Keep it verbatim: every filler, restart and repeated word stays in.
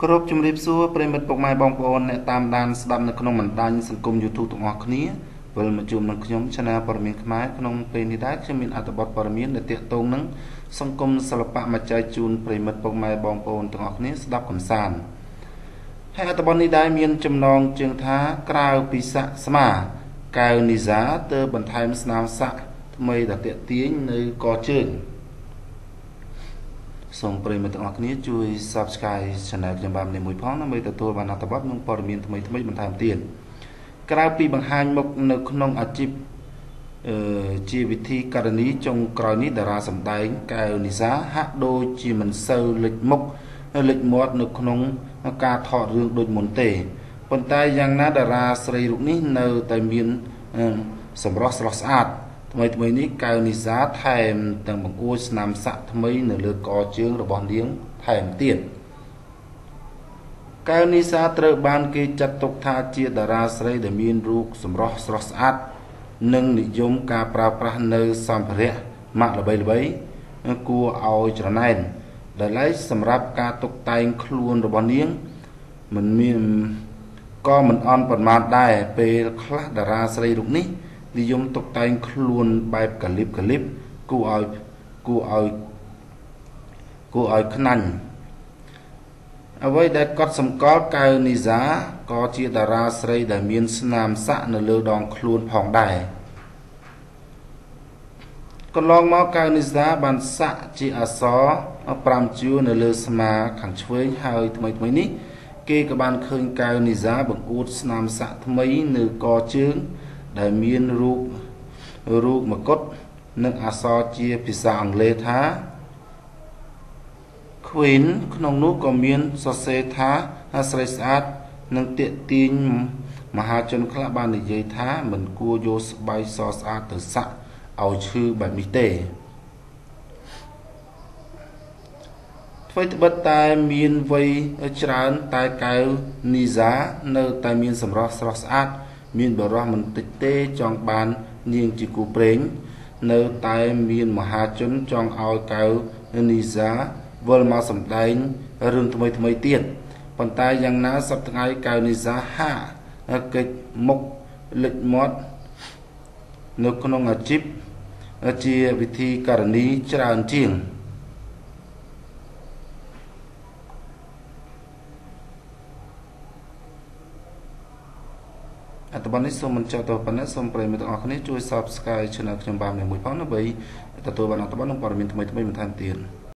គ្រប់ជំរាបសួរប្រិមិត្តពុកម៉ែបងប្អូនអ្នកតាមដានស្ដាប់នៅក្នុងបណ្ដាញសង្គម YouTube ទាំងអស់គ្នាវិលមកជួបនឹងខ្ញុំ Channel ព័ត៌មានខ្មែរក្នុងពេលនេះដែរខ្ញុំមានអត្ថបទព័ត៌មានដែលទាក់ទងនឹងសង្គមសិល្បៈមកចែកជូនប្រិមិត្តពុកម៉ែបងប្អូនទាំងអស់គ្នាស្ដាប់កម្សាន្តហើយអត្ថបទនេះដែរមានចំណងជើងថាក្រៅពីសាក់ស្មាកៅនីសាទើបបន្ថែមស្នាមសាក់ថ្មីដែលទាក់ទាញនៅកជើងសូមប្រិយមិត្តទាំងអស់គ្នាជួយ Subscribe Channel ខ្ញុំបានមួយផងដើម្បីទទួលបានអត្ថបទនិងព័ត៌មានថ្មីៗបន្ថែមទៀតក្រៅពីបង្ហាញមុខនៅក្នុងអាជីពអឺជាវិធីករណីចុងក្រោយនេះតារាសម្ដែងកែវនីសាហាក់ដូចជាមិនសូវលេចមុខលេចមាត់នៅក្នុងការថតរឿងដូចមុនទេប៉ុន្តែយ៉ាងណាតារាស្រីរូបនេះនៅតែមានសម្រស់ស្រស់ស្អាតថ្មីថ្មីនេះកៅនីសាថែមទាំងបង្អួចស្នាមសាក់ថ្មីនៅលើកជើងរបស់នាងថែមទៀតកៅនីសាត្រូវបានគេចាត់ទុកថាជាតារាស្រីដែលមានរូបសម្រស់ស្រស់ស្អាតនិងនិយមការប្រើប្រាស់នៅសម្ភារៈម៉ាកល្បីៗគួរឲ្យច្រណែនដែលឡែកសម្រាប់ការតុបតែងខ្លួនរបស់នាងមិនមានក៏មិនអន់ប៉ុន្មានដែរពេលខ្លះតារាស្រីរូបនេះនិយមតុបតែងខ្លួនបែបកាលីបកាលីបគួរឲ្យគួរឲ្យគួរឲ្យខ្នាញ់អ្វីដែលកត់សម្គាល់កៅនីសាក៏ជាតារាស្រីដែលមានស្នាមសាក់នៅលើដងខ្លួនផងដែរកន្លងមកកៅនីសាបានសាក់ជាអក្សរប្រាំជួរនៅលើស្មាខាងឆ្វេងហើយថ្មីថ្មីនេះគេក៏បានឃើញកៅនីសាបង្អួតស្នាមសាក់ថ្មីនៅកជើងដែលមានរូបរូបមកុដនិងអក្សរជាភាសាអង់គ្លេសថា Queen ក្នុងនោះក៏មានសរសេរថាស្រីស្អាតនិងទាក់ទាញមហាជនខ្លះបាននិយាយថាមិនគួរយកស្បែកសស្អាតទៅសាក់ឲ្យឈឺបែបនេះទេអ្វីត្បិតតែមានវ័យច្រើនតែកៅនីសានៅតែមានសម្រស់ស្រស់ស្អាតមានបរិះមិនតិចទេចង់បាននាងជាគូព្រេងនៅតែមានមហាជនចង់ឲ្យកៅនីសាវិលមកសម្ដែងរឿងថ្មីថ្មីទៀតប៉ុន្តែយ៉ាងណាសប្តាហ៍ថ្ងៃកៅនីសាហាកិច្ចមុខលេចមាត់នៅក្នុងអាជីពជាវិធីករណីច្រើនជាងអត្ថបទនេះសូមបញ្ចប់ទៅប៉ុណ្ណេះសូមប្រិយមិត្តទាំងអស់គ្នាជួយ Subscribe Channel ខ្ញុំបានមួយផងដើម្បីទទួលបានអត្ថបទនិងព័ត៌មានថ្មីៗបន្ថែមទៀត